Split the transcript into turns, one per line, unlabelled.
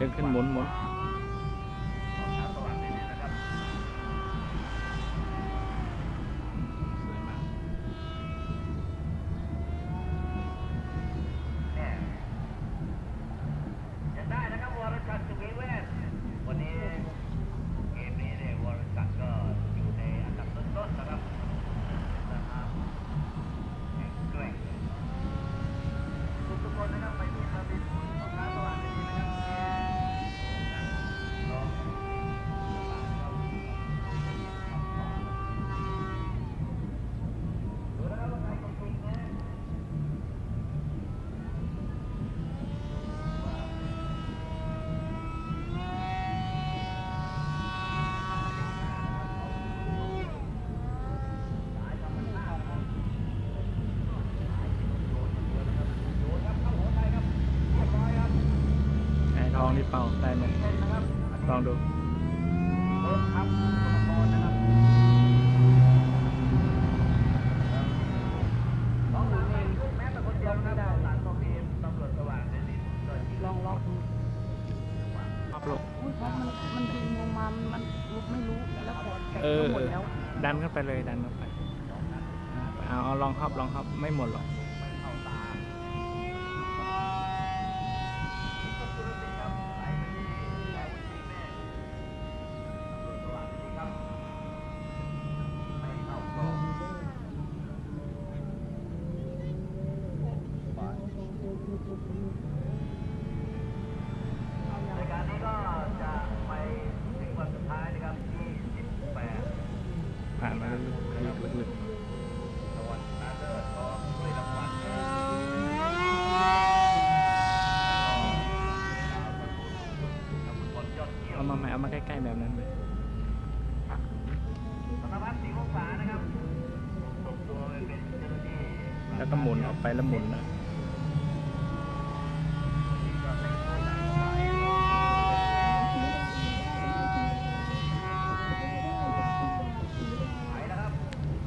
ดึงขึ้นหมุนลองนี่เป่าได้ไหมลองดู
ลองล็อกดู
ครับลูก
มันดึงลงมามันลุกไม่รู้แล้วแกหมดแล้ว
ดันขึ้นไปเลยดันขึ้นไปเอาลองครับไม่หมดหรอก
รายการนี้ก็จะไปถึงวันสุดท้ายนะครับที่18
ผ่านมาลึก
ตะวันนาเลิศก็ด้วยรางวัล
เอามาใกล้ๆแบบนั้นเลย
ธนวัฒน์ศรีวงศานะครับส่งตัวเป็นเจ้าหน้าที่
แล้วก็หมุนออกไปแล้วหมุนนะ